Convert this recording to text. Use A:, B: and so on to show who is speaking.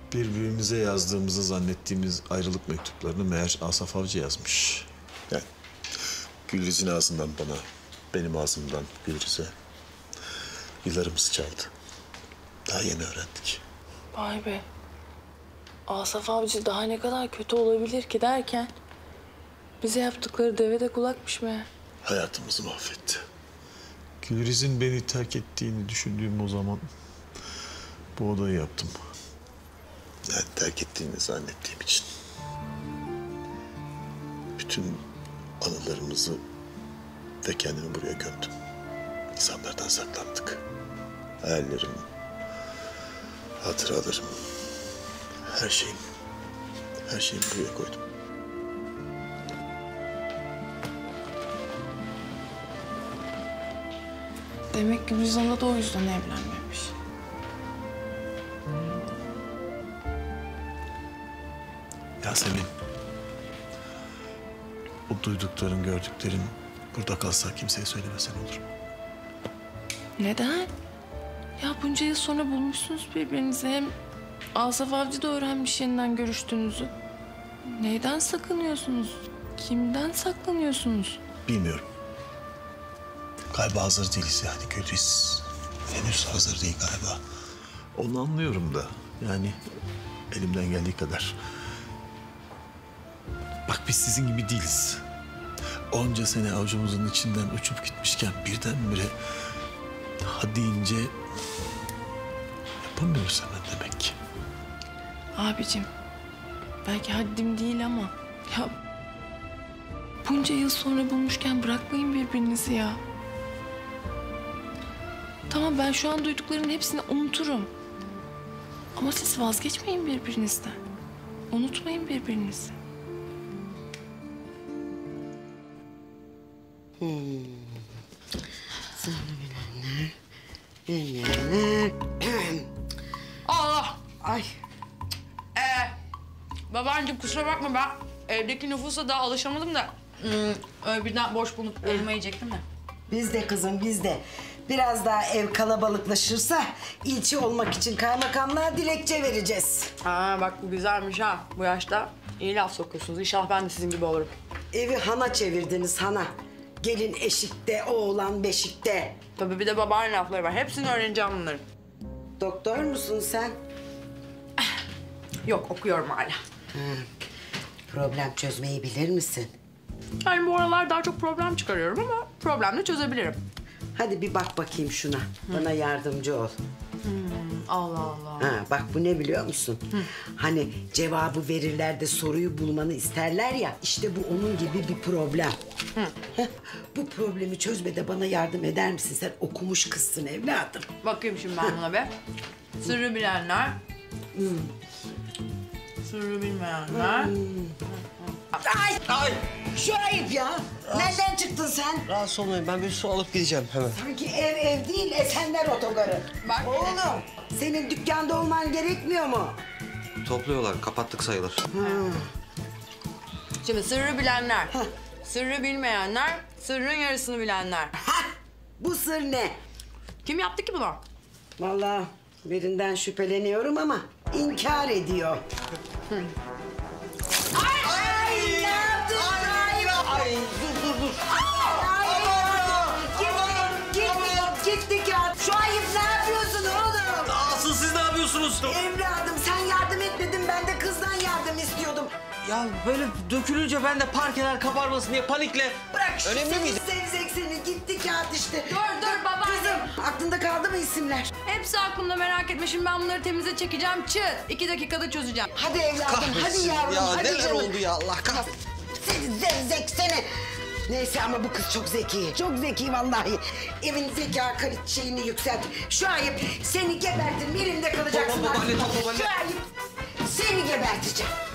A: Birbirimize yazdığımızı zannettiğimiz ayrılık mektuplarını meğer Asaf Avcı yazmış.
B: Yani Gülriz'in ağzından bana, benim ağzımdan Gülriz'e yıllarımız çaldı. Daha yeni öğrendik.
C: Vay be. Asaf Avcı daha ne kadar kötü olabilir ki derken... bize yaptıkları devede kulakmış meğer.
B: Hayatımızı mahvetti.
A: Gülriz'in beni terk ettiğini düşündüğüm o zaman bu odayı yaptım.
B: Yani terk ettiğini zannettiğim için. Bütün anılarımızı ve kendimi buraya gömdüm. İnsanlardan saklandık. Hayallerim, hatıralarım, her şeyimi buraya koydum.
C: Demek ki Gülizan'la da o yüzden evlenmemiş.
A: Yasemin, o duydukların, gördüklerin burada kalsa kimseye söylemesen olur mu?
C: Neden? Ya bunca yıl sonra bulmuşsunuz birbirinizi. Hem Asaf Avcı da öğrenmiş yeniden görüştüğünüzü. Neyden sakınıyorsunuz? Kimden saklanıyorsunuz?
A: Bilmiyorum. Galiba hazır değiliz yani Gülriz. Henüz hazır değil galiba. Onu anlıyorum da yani elimden geldiği kadar. Bak biz sizin gibi değiliz. Onca sene avucumuzun içinden uçup gitmişken birdenbire ha deyince yapamıyoruz hemen demek ki.
C: Abicim, belki haddim değil ama... ya bunca yıl sonra bulmuşken bırakmayın birbirinizi ya. Tamam, ben şu an duyduklarının hepsini unuturum. Ama siz vazgeçmeyin birbirinizden. Unutmayın birbirinizi.
D: Allah!
E: Ay.
D: Babaanneciğim kusura bakma, ben evdeki nüfusa daha alışamadım da... öyle birden boş bulup elma yiyecektim de.
E: Biz de kızım, biz de. Biraz daha ev kalabalıklaşırsa ilçe olmak için kaymakamlığa dilekçe vereceğiz.
D: Bak bu güzelmiş ha. Bu yaşta iyi laf sokuyorsunuz. İnşallah ben de sizin gibi olurum.
E: Evi hana çevirdiniz, hana. Gelin eşikte, oğlan beşikte.
D: Tabii bir de babaanne lafları var. Hepsini öğreneceğim bunların.
E: Doktor musun sen?
D: Yok, okuyorum hala.
E: Problem çözmeyi bilir misin?
D: Yani bu aralar daha çok problem çıkarıyorum ama problemle çözebilirim.
E: Hadi bir bak bakayım şuna. Bana yardımcı ol.
D: Allah Allah.
E: Ha, bak bu ne biliyor musun? Hani cevabı verirler de soruyu bulmanı isterler ya. İşte bu onun gibi bir problem. Heh, bu problemi çözmede bana yardım eder misin? Sen okumuş kızsın evladım.
D: Bakayım şimdi ben buna be. Sırrı bilenler. Sırrı bilmeyenler.
E: Ay! Şu ayıp ya. Nereden çıktın sen?
F: Rahatsız olmayın, ben bir su alıp gideceğim hemen.
E: Sanki ev değil, Esenler Otogarı.
D: Bak.
E: Oğlum, senin dükkanda olman gerekmiyor mu?
F: Topluyorlar, kapattık sayılır.
D: Şimdi sırrı bilenler. Sırrı bilmeyenler. Sırrın yarısını bilenler.
E: Hah! Bu sır ne?
D: Kim yaptı ki bunu?
E: Vallahi birinden şüpheleniyorum ama inkar ediyor. Ay, ne yaptın? Ay, dur. Gitti kağıt. Şu ayıp ne yapıyorsun oğlum?
F: Asıl siz ne yapıyorsunuz?
E: Evladım sen yardım etmedin, ben de kızdan yardım istiyordum.
F: Ya böyle dökülünce ben de parkeler kabarmasın diye panikle...
E: Bırak şu
F: Önemli
E: seni
F: miydi?
E: sevzek seni, gitti kağıt işte.
D: Dur babaanne.
E: Kızım, aklında kaldı mı isimler?
D: Hepsi aklımda, merak etme. Şimdi ben bunları temize çekeceğim. Çıt. 2 dakikada çözeceğim.
E: Hadi evladım, hadi yavrum,
F: Ya
E: hadi
F: neler
E: canım.
F: oldu ya, Allah kahretsin.
E: Seni zevzek seni. Neyse ama bu kız çok zeki. Çok zeki vallahi. Evin zeka şeyini yükselt. Şu ayıp seni gebertirim. Elimde kalacaksın.
F: Tamam babaanne, tamam babaanne.
E: Şu ayıp seni geberteceğim.